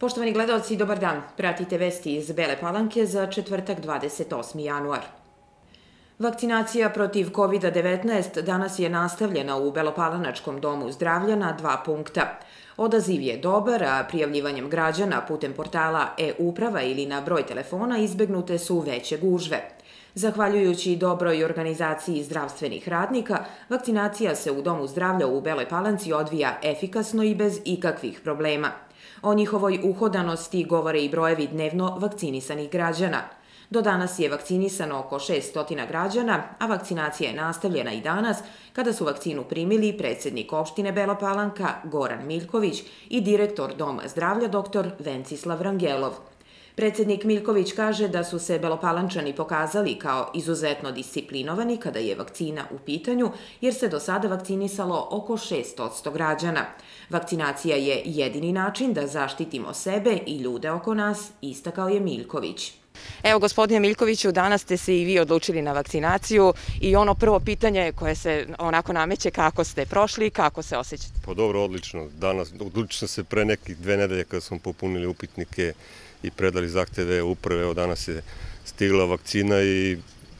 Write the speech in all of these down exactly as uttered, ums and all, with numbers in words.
Poštovani gledalci, dobar dan. Pratite vesti iz Bele Palanke za četvrtak dvadeset osmi januar. Vakcinacija protiv kovid devetnaest danas je nastavljena u Belopalanačkom domu zdravlja na dva punkta. Odaziv je dobar, a prijavljivanjem građana putem portala e-uprava ili na broj telefona izbegnute su veće gužve. Zahvaljujući dobroj organizaciji zdravstvenih radnika, vakcinacija se u Domu zdravlja u Beloj Palanci odvija efikasno i bez ikakvih problema. O njihovoj uhodanosti govore i brojevi dnevno vakcinisanih građana. Do danas je vakcinisano oko šessto građana, a vakcinacija je nastavljena i danas kada su vakcinu primili predsednik opštine Bela Palanka Goran Miljković i direktor Doma zdravlja dr Vencislav Rangelov. Predsednik Miljković kaže da su se Belopalančani pokazali kao izuzetno disciplinovani kada je vakcina u pitanju, jer se do sada vakcinisalo oko šest posto građana. Vakcinacija je jedini način da zaštitimo sebe i ljude oko nas, istakao je Miljković. Evo, gospodine Miljkoviću, danas ste se i vi odlučili na vakcinaciju i ono prvo pitanje koje se onako nameće, kako ste prošli i kako se osjećate? Pa dobro, odlično. Danas odlučio sam se pre nekih dve nedelje kada smo popunili upitnike i predali zahteve uprave. Evo, danas je stigla vakcina i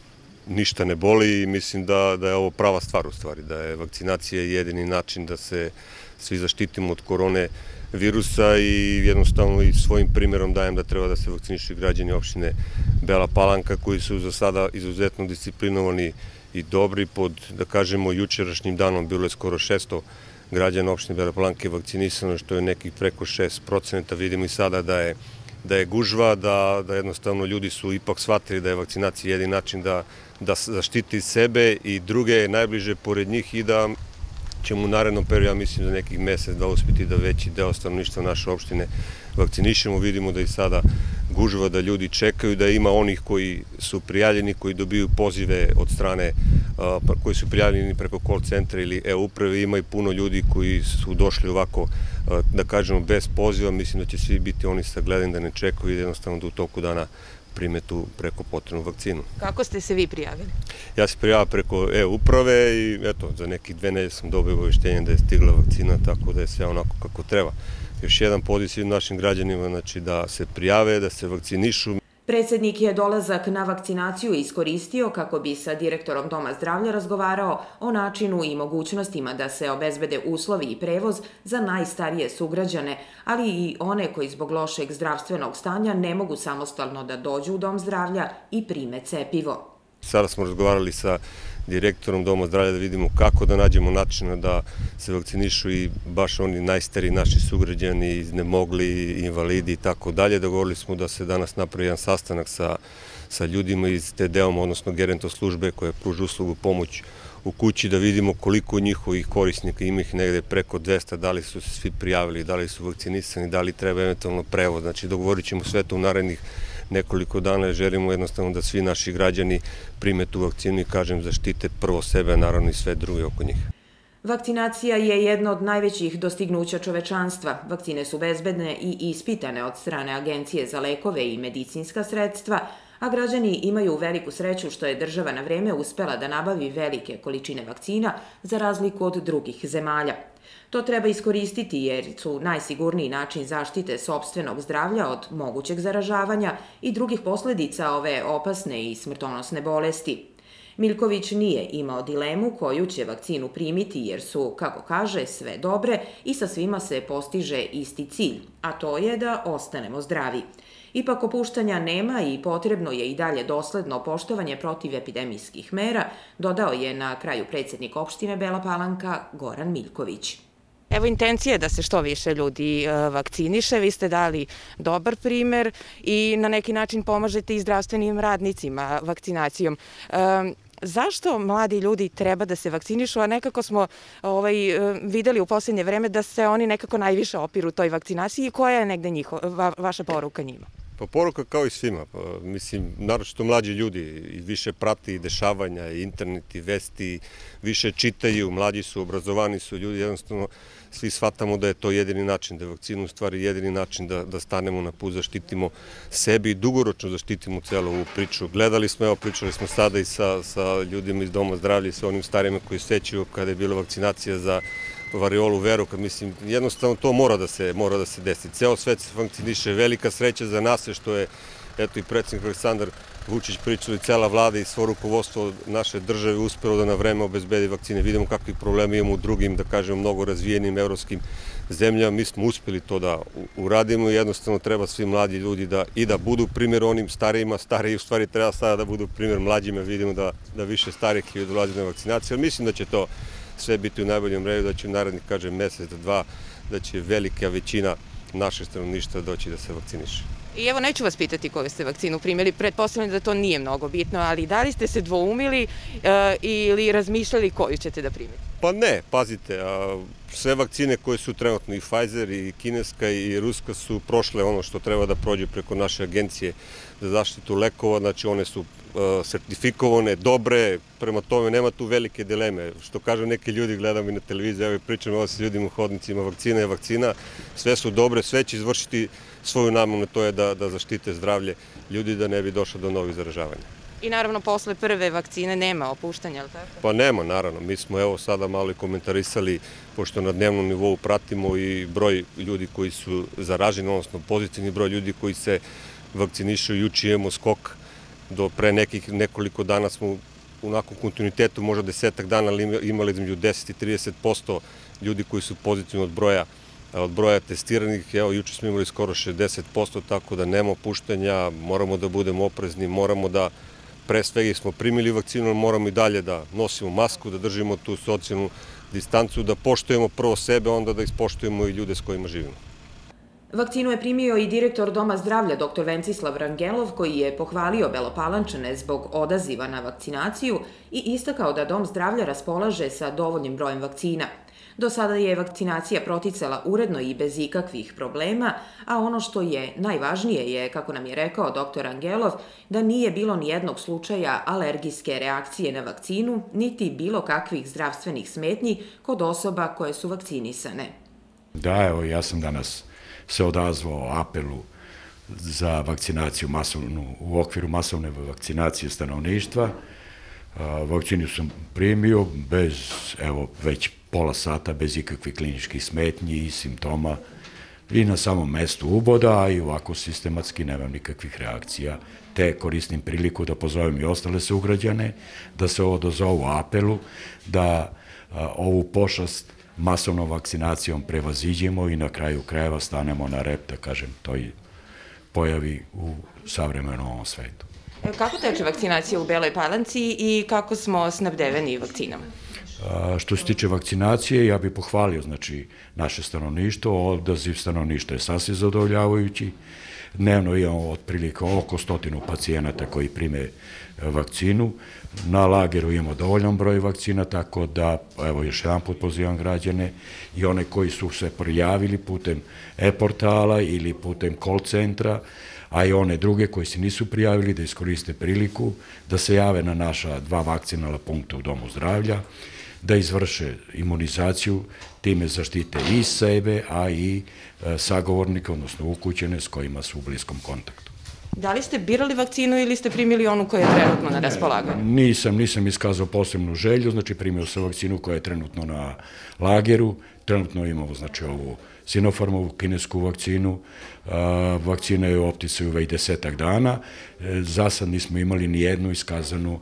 ništa ne boli i mislim da, da je ovo prava stvar u stvari, da je vakcinacija jedini način da se svi zaštitimo od korone virusa i jednostavno i svojim primjerom dajem da treba da se vakcinišu građani opštine Bela Palanka koji su za sada izuzetno disciplinovani i dobri. Pod, da kažemo, jučerašnjim danom bilo je skoro šesto građana opštine Bela Palanke vakcinisano, što je nekih preko šest procenata. Vidimo i sada da je da je gužva, da, da jednostavno ljudi su ipak shvatili da je vakcinacija jedini način da, da zaštiti sebe i druge najbliže pored njih i da ćemo u narednom periodu, ja mislim, za nekih mesec da uspeti da veći deo stanovništva naše opštine vakcinišemo. Vidimo da i sada gužva, da ljudi čekaju, da ima onih koji su prijavljeni, koji dobiju pozive od strane, koji su prijavljeni preko call centra ili e-uprave. Ima i puno ljudi koji su došli ovako, da kažemo, bez poziva. Mislim da će svi biti oni sagledani, da ne čekaju i jednostavno da u toku dana prime tu preko potrebnu vakcinu. Kako ste se vi prijavili? Ja se prijavio preko e-uprave i eto, za nekih dve nedelje sam dobio obaveštenje da je stigla vakcina, tako da je sve onako kako treba. Još jedan poziv svim našim građanima, znači da se prijave, da se vakcinišu. Predsednik je dolazak na vakcinaciju iskoristio kako bi sa direktorom Doma zdravlja razgovarao o načinu i mogućnostima da se obezbede uslovi i prevoz za najstarije sugrađane, ali i one koji zbog lošeg zdravstvenog stanja ne mogu samostalno da dođu u Dom zdravlja i prime cepivo. Sada smo razgovarali sa direktorom Doma zdravlja da vidimo kako da nađemo načina da se vakcinišu i baš oni najstariji naši sugrađani, iznemogli, invalidi i tako dalje. Dogovorili smo da se danas napravi jedan sastanak sa, sa ljudima iz te deoma, odnosno geronto službe koja pruža uslugu pomoć u kući, da vidimo koliko njihovih korisnika, ima ih negde preko dvesta, da li su se svi prijavili, da li su vakcinisani, da li treba eventualno prevoz. Znači, dogovorit ćemo sve to u narednih nekoliko dana. Želimo jednostavno da svi naši građani prime tu vakcinu i, kažem, zaštite prvo sebe, naravno i sve druge oko njih. Vakcinacija je jedno od najvećih dostignuća čovečanstva. Vakcine su bezbedne i ispitane od strane Agencije za lekove i medicinska sredstva, a građani imaju veliku sreću što je država na vreme uspela da nabavi velike količine vakcina za razliku od drugih zemalja. To treba iskoristiti jer su najsigurniji način zaštite sopstvenog zdravlja od mogućeg zaražavanja i drugih posledica ove opasne i smrtonosne bolesti. Miljković nije imao dilemu koju će vakcinu primiti jer su, kako kaže, sve dobre i sa svima se postiže isti cilj, a to je da ostanemo zdravi. Ipak opuštanja nema i potrebno je i dalje dosledno poštovanje protivepidemijskih mera, dodao je na kraju predsednik opštine Bela Palanka Goran Miljković. Evo, intencija je da se što više ljudi vakciniše, vi ste dali dobar primer i na neki način pomažete i zdravstvenim radnicima vakcinacijom. Zašto mladi ljudi treba da se vakcinišu, a nekako smo ovaj, videli u posljednje vreme da se oni nekako najviše opiru toj vakcinaciji i koja je negde njihova, vaša poruka njima? Pa poruka kao i svima. Pa, mislim, naročito mlađi ljudi i više prati dešavanja, internet i vesti, više čitaju, mlađi su, obrazovani su ljudi, jednostavno svi shvatamo da je to jedini način, da je vakcina u stvari jedini način da, da stanemo na put, zaštitimo sebi i dugoročno zaštitimo celu ovu priču. Gledali smo, evo, pričali smo sada i sa, sa ljudima iz Doma zdravlja i sa onim starima koji sećaju kada je bila vakcinacija za variolu, veruka, mislim, jednostavno to mora da se, mora da se desi. Ceo svet se vakciniše, velika sreća za nas je što je, eto i predsjednik Aleksandar Vučić pričao i cela vlada i svo rukovodstvo naše države uspelo da na vreme obezbedi vakcine. Vidimo kakvi problemi imamo u drugim, da kažemo, mnogo razvijenim evropskim zemljama. Mi smo uspeli to da uradimo i jednostavno treba svi mladi ljudi da i da budu primjer onim starijima, stariji u stvari treba sada da budu primjer mlađima, vidimo da, da više starih ljudi dolazi na vakcinaciju, ali mislim da će to sve biti u najboljem redu, da će u narednih, kažem, mesec, dva, da će velika većina našeg stanovništva doći da se vakciniše. I evo, neću vas pitati koju ste vakcinu primili, pretpostavljam da to nije mnogo bitno, ali da li ste se dvoumili ili razmišljali koju ćete da primite? Pa ne, pazite, sve vakcine koje su trenutno i Pfizer i kineska i ruska su prošle ono što treba da prođe preko naše agencije za zaštitu lekova, znači one su sertifikovane, dobre, prema tome nema tu velike dileme. Što kažu neki ljudi, gledam i na televiziji, evo i pričam ovo sa ljudima u hodnicima, vakcina je vakcina, sve su dobre, sve će izvršiti svoju namenu, to je da, da zaštite zdravlje ljudi, da ne bi došlo do novih zaražavanja. I naravno, posle prve vakcine nema opuštanja, ali tako? Pa nema, naravno. Mi smo evo sada malo i komentarisali, pošto na dnevnom nivou pratimo i broj ljudi koji su zaraženi, odnosno pozitivni broj ljudi koji se vakcinišu. Juče imamo skok, do pre nekih nekoliko dana smo u nakon kontinuitetu, možda desetak dana imali između deset i trideset posto ljudi koji su pozitivni od broja od broja testiranih. Evo, juče smo imali skoro šezdeset posto, tako da nema opuštanja, moramo da budemo oprezni, moramo da pre svega smo primili vakcinu, moramo i dalje da nosimo masku, da držimo tu socijalnu distancu, da poštujemo prvo sebe, onda da ispoštujemo i ljude s kojima živimo. Vakcinu je primio i direktor Doma zdravlja doktor Vencislav Rangelov, koji je pohvalio Belopalančane zbog odaziva na vakcinaciju i istakao da Dom zdravlja raspolaže sa dovoljnim brojem vakcina. Do sada je vakcinacija proticala uredno i bez ikakvih problema, a ono što je najvažnije je, kako nam je rekao doktor Rangelov, da nije bilo ni jednog slučaja alergijske reakcije na vakcinu, niti bilo kakvih zdravstvenih smetnji kod osoba koje su vakcinisane. Da, evo, ja sam danas se odazvao apelu za vakcinaciju masovnu, u okviru masovne vakcinacije stanovništva. Vakcinu sam primio bez, evo, već pola sata, bez ikakvih kliničkih smetnji i simptoma i na samom mestu uboda, i ovako sistematski nemam nikakvih reakcija, te koristim priliku da pozovem i ostale sugrađane da se odozovu apelu, da ovu pošast masovnom vakcinacijom prevaziđemo i na kraju krajeva stanemo na rep, da kažem, toj pojavi u savremenom ovom svetu. Kako teče vakcinacija u Beloj Palanci i kako smo snabdeveni vakcinama? Što se tiče vakcinacije, ja bih pohvalio, znači, naše stanovništvo, odaziv stanovništva je sasvim zadovoljavajući. Dnevno imamo otprilike oko stotinu pacijenata koji prime vakcinu. Na lageru imamo dovoljan broj vakcina, tako da, evo, još jedan put pozivam građane i one koji su se prijavili putem e-portala ili putem call centra, a i one druge koji se nisu prijavili da iskoriste priliku da se jave na naša dva vakcinalna punkta u Domu zdravlja, da izvrše imunizaciju, time zaštite i sebe, a i sagovornike, odnosno ukućene s kojima su u bliskom kontaktu. Da li ste birali vakcinu ili ste primili onu koja je trenutno na raspolaganju? Nisam, nisam iskazao posebnu želju, znači primio sam vakcinu koja je trenutno na lageru, trenutno imamo, znači, ovu Sinopharmovu kinesku vakcinu, vakcina je u opticaju već desetak dana, za sad nismo imali ni jednu iskazanu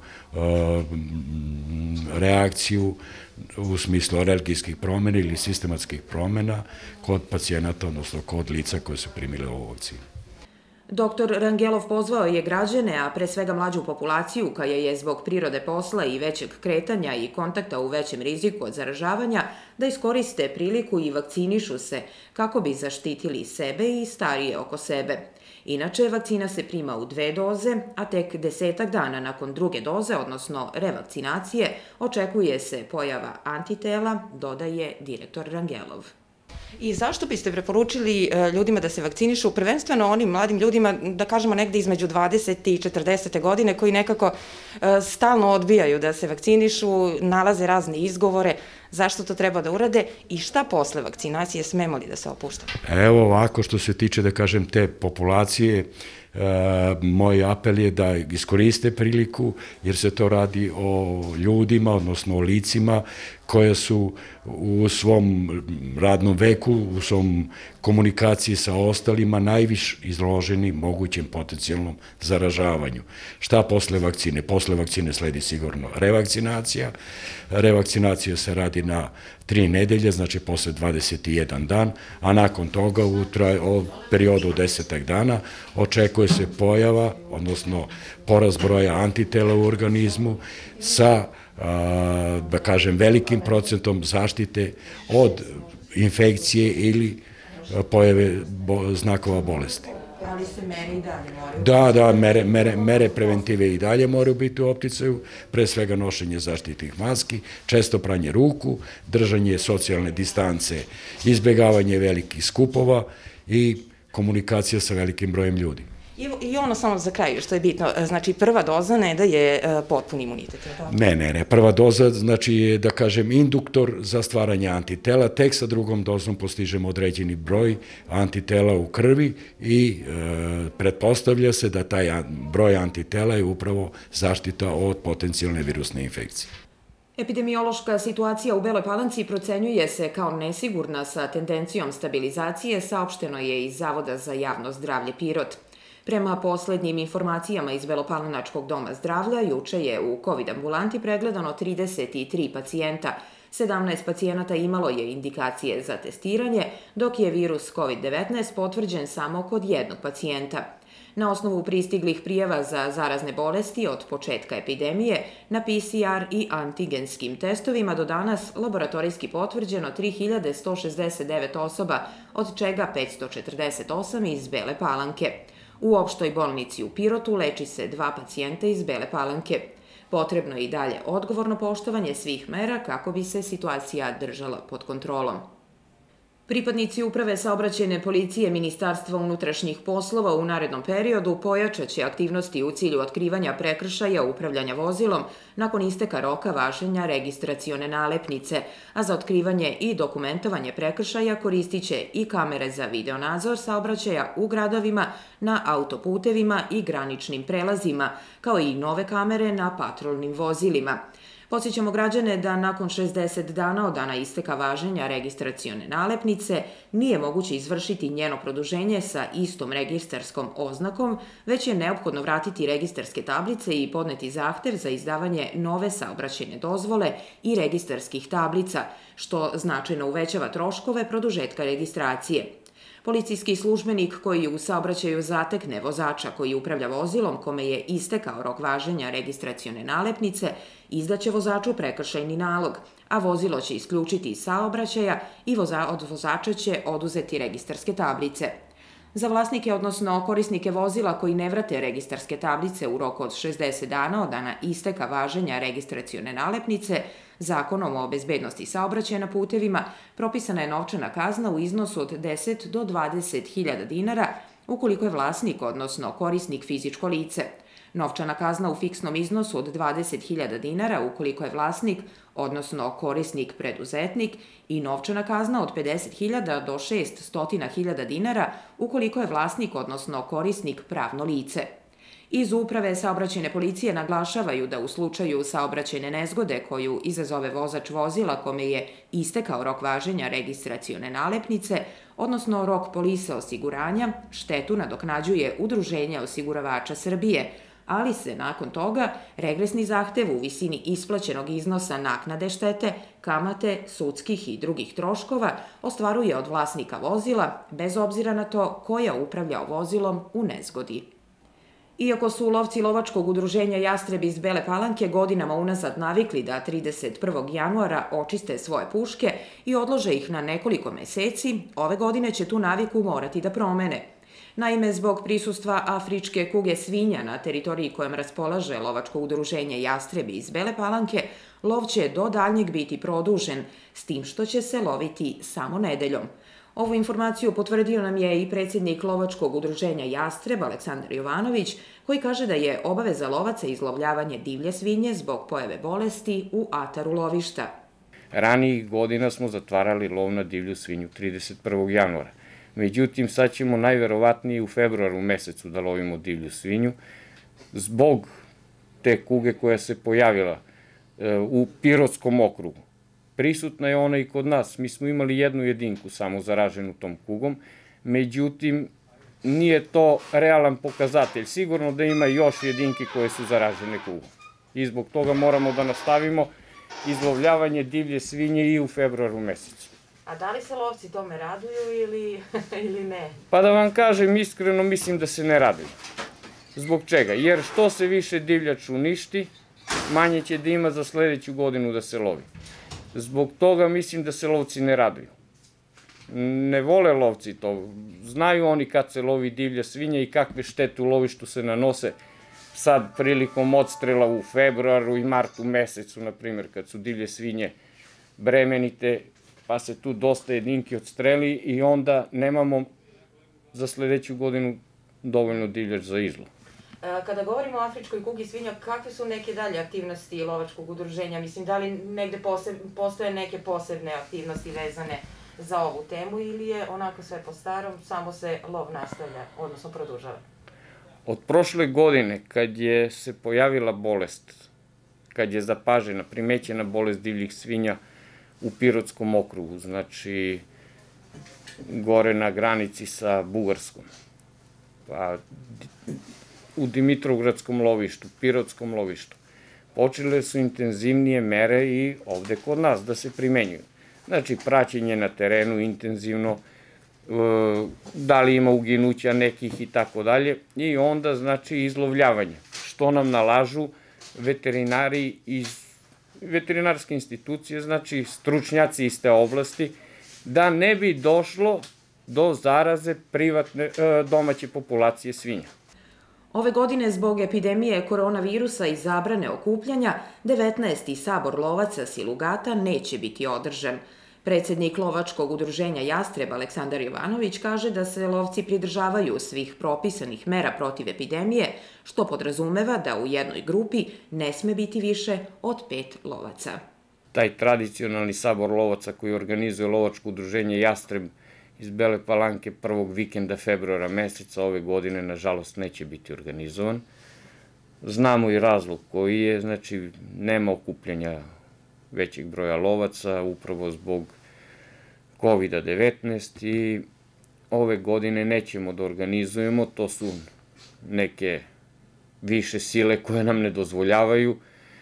reakciju u smislu alergijskih promjena ili sistematskih promjena kod pacijenata, odnosno kod lica koje su primile ovu vakcinu. Doktor Rangelov pozvao je građane, a pre svega mlađu populaciju, koja je zbog prirode posla i većeg kretanja i kontakta u većem riziku od zaražavanja, da iskoriste priliku i vakcinišu se kako bi zaštitili sebe i starije oko sebe. Inače, vakcina se prima u dve doze, a tek desetak dana nakon druge doze, odnosno revakcinacije, očekuje se pojava antitela, dodaje direktor Rangelov. I zašto biste preporučili ljudima da se vakcinišu, prvenstveno onim mladim ljudima, da kažemo negde između dvadesete i četrdesete godine, koji nekako stalno odbijaju da se vakcinišu, nalaze razne izgovore, zašto to treba da urade i šta posle vakcinacije, smemo li da se opuštamo? Evo ovako, što se tiče, da kažem, te populacije, moj apel je da iskoriste priliku, jer se to radi o ljudima, odnosno o licima koja su u svom radnom veku, u svom komunikaciji sa ostalima najviše izloženi mogućem potencijalnom zaražavanju. Šta posle vakcine? Posle vakcine sledi sigurno revakcinacija. Revakcinacija se radi na tri nedelje, znači posle dvadeset jedan dan, a nakon toga u periodu od desetak dana očekuje se pojava, odnosno porast broja antitela u organizmu sa, da kažem, velikim procentom zaštite od infekcije ili pojave znakova bolesti. Ali se mere i dalje moraju? Da, da, mere preventive i dalje moraju biti u opticaju, pre svega nošenje zaštitnih maski, često pranje ruku, držanje socijalne distance, izbjegavanje velikih skupova i komunikacija sa velikim brojem ljudi. I ono samo za kraj, što je bitno, znači prva doza ne daje potpuni imunitet. Ne, ne, ne, prva doza znači je, da kažem, induktor za stvaranje antitela, tek sa drugom dozom postižemo određeni broj antitela u krvi i pretpostavlja se da taj broj antitela je upravo zaštita od potencijalne virusne infekcije. Epidemiološka situacija u Beloj Palanci procenjuje se kao nesigurna sa tendencijom stabilizacije, saopšteno je iz Zavoda za javno zdravlje Pirot. Prema poslednjim informacijama iz Belopalanačkog doma zdravlja, juče je u COVID ambulanti pregledano trideset tri pacijenta. sedamnaest pacijenata imalo je indikacije za testiranje, dok je virus COVID devetnaest potvrđen samo kod jednog pacijenta. Na osnovu pristiglih prijava za zarazne bolesti od početka epidemije, na P C R i antigenskim testovima do danas laboratorijski potvrđeno tri hiljade sto šezdeset devet osoba, od čega petsto četrdeset osam iz Bele Palanke. U opštoj bolnici u Pirotu leči se dva pacijenta iz Bele Palanke. Potrebno je i dalje odgovorno poštovanje svih mera kako bi se situacija držala pod kontrolom. Pripadnici Uprave saobraćajne policije Ministarstva unutrašnjih poslova u narednom periodu pojačaće aktivnosti u cilju otkrivanja prekršaja upravljanja vozilom nakon isteka roka važenja registracione nalepnice, a za otkrivanje i dokumentovanje prekršaja koristit će i kamere za videonadzor saobraćaja u gradovima, na autoputevima i graničnim prelazima, kao i nove kamere na patrolnim vozilima. Podsjećamo građane da nakon šezdeset dana od dana isteka važenja registracione nalepnice nije moguće izvršiti njeno produženje sa istom registarskom oznakom, već je neophodno vratiti registarske tablice i podneti zahtev za izdavanje nove saobraćajne dozvole i registarskih tablica, što značajno uvećava troškove produžetka registracije. Policijski službenik koji u saobraćaju zatekne vozača koji upravlja vozilom kome je istekao rok važenja registracione nalepnice, izdaće vozaču prekršajni nalog, a vozilo će isključiti iz saobraćaja i od vozača će oduzeti registarske tablice. Za vlasnike, odnosno korisnike vozila koji ne vrate registarske tablice u roku od šezdeset dana od dana isteka važenja registracione nalepnice, Zakonom o bezbednosti saobraćaja na putevima propisana je novčana kazna u iznosu od deset do dvadeset hiljada dinara ukoliko je vlasnik, odnosno korisnik fizičko lice. Novčana kazna u fiksnom iznosu od dvadeset hiljada dinara ukoliko je vlasnik, odnosno korisnik preduzetnik, i novčana kazna od pedeset hiljada do šeststo hiljada dinara ukoliko je vlasnik, odnosno korisnik pravno lice. Iz Uprave saobraćajne policije naglašavaju da u slučaju saobraćajne nezgode koju izazove vozač vozila kome je istekao rok važenja registracione nalepnice, odnosno rok polise osiguranja, štetu nadoknađuje Udruženje osiguravača Srbije, ali se nakon toga regresni zahtev u visini isplaćenog iznosa naknade štete, kamate, sudskih i drugih troškova ostvaruje od vlasnika vozila, bez obzira na to ko je upravljao vozilom u nezgodi. Iako su lovci lovačkog udruženja Jastreb iz Bele Palanke godinama unazad navikli da trideset prvog januara očiste svoje puške i odlože ih na nekoliko meseci, ove godine će tu naviku morati da promene. Naime, zbog prisustva afričke kuge svinja na teritoriji kojom raspolaže lovačko udruženje Jastrebi iz Bele Palanke, lov će do daljnjeg biti produžen, s tim što će se loviti samo nedeljom. Ovu informaciju potvrdio nam je i predsjednik lovačkog udruženja Jastreb, Aleksandar Jovanović, koji kaže da je obaveza lovaca izlovljavanje divlje svinje zbog pojave bolesti u ataru lovišta. Ranijih godina smo zatvarali lov na divlju svinju trideset prvog januara. Međutim, sad ćemo najverovatnije u februaru mesecu da lovimo divlju svinju, zbog te kuge koja se pojavila u Pirotskom okrugu. Prisutna je ona i kod nas. Mi smo imali jednu jedinku samo zaraženu tom kugom, međutim, nije to realan pokazatelj. Sigurno da ima još jedinke koje su zaražene kugom. I zbog toga moramo da nastavimo izlovljavanje divlje svinje i u februaru mesecu. A da li se lovci tome raduju ili, ili ne? Pa da vam kažem, iskreno mislim da se ne raduju. Zbog čega? Jer što se više divljač uništi, manje će da ima za sledeću godinu da se lovi. Zbog toga mislim da se lovci ne raduju. Ne vole lovci to. Znaju oni kad se lovi divlja svinja i kakve štete u lovištu se nanose sad prilikom odstrela u februaru i martu mesecu, na primjer, kad su divlje svinje bremenite, pa se tu dosta jedinki odstreli i onda nemamo za sledeću godinu dovoljno divljač za izlov. Kada govorimo o afričkoj kugi svinja, kakve su neke dalje aktivnosti lovačkog udruženja? Mislim, da li negde postoje neke posebne aktivnosti vezane za ovu temu ili je onako sve po starom, samo se lov nastavlja, odnosno produžava? Od prošle godine, kad je se pojavila bolest, kad je zapažena, primećena bolest divljih svinja u Pirotskom okrugu, znači gore na granici sa Bugarskom, pa u Dimitrovgradskom lovištu, Pirotskom lovištu, počele su intenzivnije mere i ovde kod nas da se primenjuju. Znači, praćenje na terenu intenzivno, da li ima uginuća nekih i tako dalje, i onda, znači, izlovljavanje, što nam nalažu veterinari iz veterinarske institucije, znači, stručnjaci iz te oblasti, da ne bi došlo do zaraze privatne, domaće populacije svinja. Ove godine, zbog epidemije koronavirusa i zabrane okupljanja, devetnaesti sabor lovaca Silugata neće biti održan. Predsednik lovačkog udruženja Jastreb Aleksandar Jovanović kaže da se lovci pridržavaju svih propisanih mera protiv epidemije, što podrazumeva da u jednoj grupi ne sme biti više od pet lovaca. Taj tradicionalni sabor lovaca koji organizuje lovačko udruženje Jastreb iz Bele Palanke prvog vikenda februara meseca ove godine, nažalost, neće biti organizovan. Znamo i razlog koji je, znači, nema okupljanja većeg broja lovaca, upravo zbog kovida devetnaest, i ove godine nećemo da organizujemo, to su neke više sile koje nam ne dozvoljavaju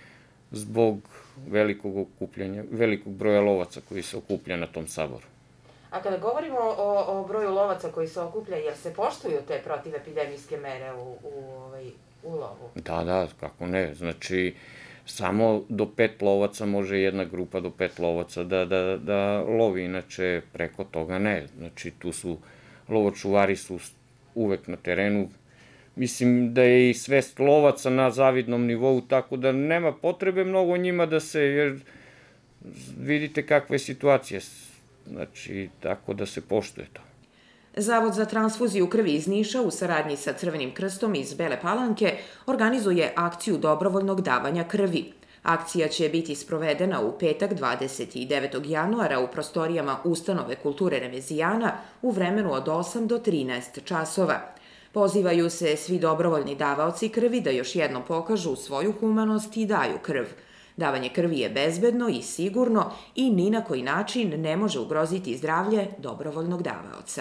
zbog velikog okupljanja, velikog broja lovaca koji se okuplja na tom saboru. A kada govorimo o, o broju lovaca koji se okuplja, jer se poštuju te protivepidemijske mere u, u, ovaj, u lovu? Da, da, kako ne. Znači, samo do pet lovaca može jedna grupa do pet lovaca da, da, da lovi, inače preko toga ne. Znači, tu su, lovočuvari su uvek na terenu. Mislim da je i svest lovaca na zavidnom nivou, tako da nema potrebe mnogo njima da se, jer vidite kakva je situacija. Znači, tako da se poštuje to. Zavod za transfuziju krvi iz Niša u saradnji sa Crvenim krstom iz Bele Palanke organizuje akciju dobrovoljnog davanja krvi. Akcija će biti sprovedena u petak dvadeset devetog januara u prostorijama Ustanove kulture Remezijana u vremenu od osam do trinaest časova. Pozivaju se svi dobrovoljni davaoci krvi da još jednom pokažu svoju humanost i daju krv. Davanje krvi je bezbedno i sigurno i ni na koji način ne može ugroziti zdravlje dobrovoljnog davaoca.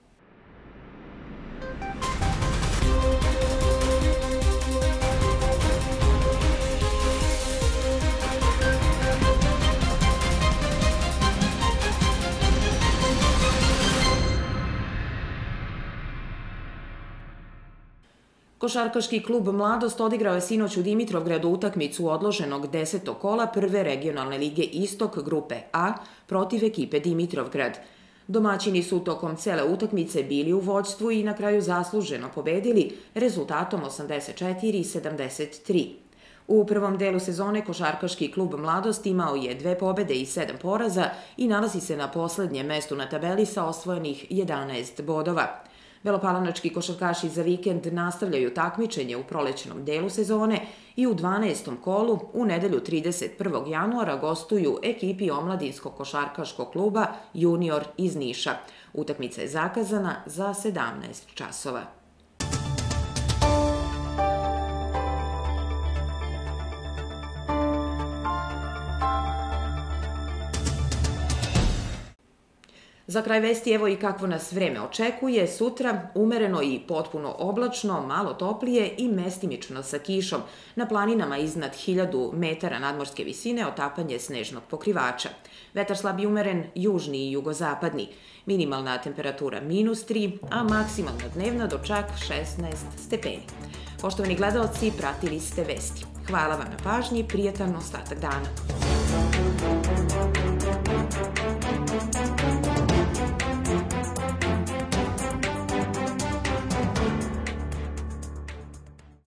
Košarkaški klub Mladost odigrao je sinoć u Dimitrovgradu utakmicu odloženog desetog kola prve regionalne lige Istok grupe A protiv ekipe Dimitrovgrad. Domaćini su tokom cele utakmice bili u vođstvu i na kraju zasluženo pobedili rezultatom osamdeset četiri sedamdeset tri. U prvom delu sezone košarkaški klub Mladost imao je dve pobede i sedam poraza i nalazi se na poslednjem mestu na tabeli sa osvojenih jedanaest bodova. Belopalanački košarkaši za vikend nastavljaju takmičenje u prolećnom delu sezone i u dvanaestom kolu u nedelju trideset prvog januara gostuju ekipi omladinskog košarkaškog kluba Junior iz Niša. Utakmica je zakazana za sedamnaest časova. Za kraj vesti evo i kakvo nas vreme očekuje. Sutra umereno i potpuno oblačno, malo toplije i mestimično sa kišom. Na planinama iznad hiljadu metara nadmorske visine otapanje snežnog pokrivača. Vetar slab i umeren, južni i jugozapadni. Minimalna temperatura minus tri, a maksimalna dnevna do čak šesnaest stepeni. Poštovani gledaoci, pratili ste vesti. Hvala vam na pažnji, prijetan ostatak dana.